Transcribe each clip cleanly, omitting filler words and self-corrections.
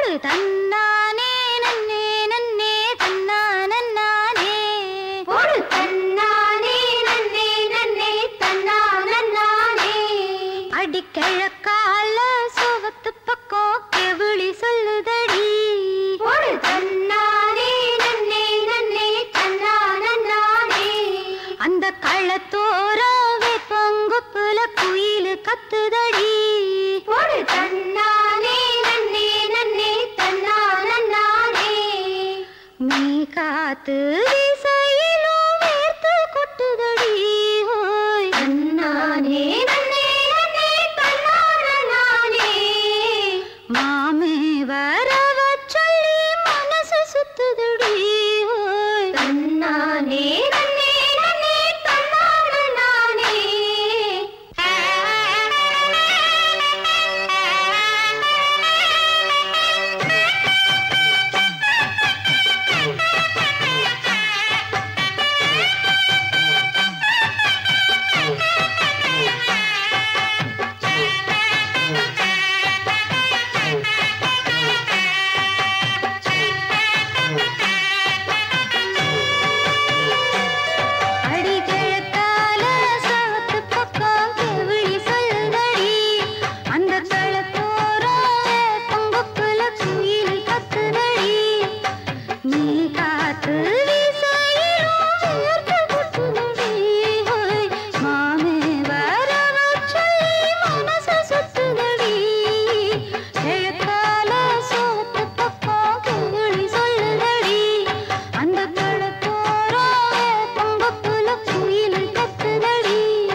தன்னானே நன்னே நன்னே தன்னானே போடு தன்னானே நன்னே நன்னே தன்னானே அடிக்கிழக்கால சோவத்து பக்கம் கெவிழி சொல்லுதடி போடு தன்னானே நன்னே நன்னே தன்னானே அந்த கள்ளத்தோர வேப்பங்குப்புல குயிலு கத்துதடி போடு தன்னானே நன்னே நன்னே தன்னானே நீ காத்து வீசையிலும் வேர்த்து கொட்டுதடி ஹோய் தன்னானே நன்னே நன்னே தன்னானே மாமே வரவ சொல்லி மனசு சுத்துதடி ஹோய் தன்னானே நன்னே நன்னே தன்னானே அடிக்கிழக்கால சவத்து பக்கம் கெவிழி சொல்லுதடி அந்த களத்தோரம் பொங்குப்புல குயில் கத்துதடி நீ காத்து வீசையிலும் வேர்த்து கொட்டுதடி ஹோய் மாமே வரவ சொல்லி மனசு சுத்துதடி கிழக்கால சோத்து பக்கம் கெவிழி சொல்லுதடி அந்த களத்தோரம் பொங்குப்புல குயில் கத்துதடி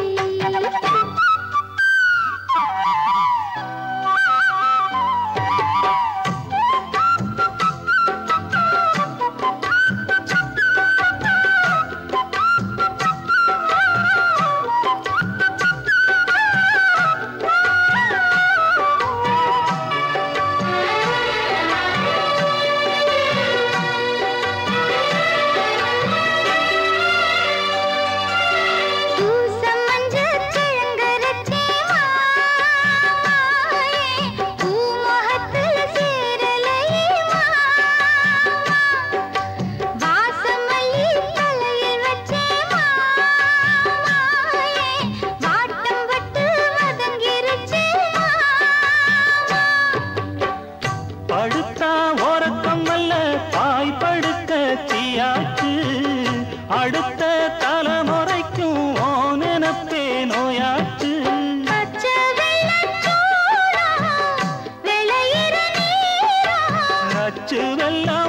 பூச மஞ்சள் கிழங்கரைச்சே மாயே பூமுகத்துல சேரலையே வாசமல்லி தலையில் வச்சே மாயே வாட்டம் பட்டு வதங்கிருச்சே படுத்தா ஓரக்கம் அல்ல தாய் படுக்க தீயாச்சு அடுத்த தலைமுறைக்கும் ஓ நினப்பே நோயாச்சு பச்சை வெள்ளச்சூடா விளையிற நீரா நச்சு வெள்ளம்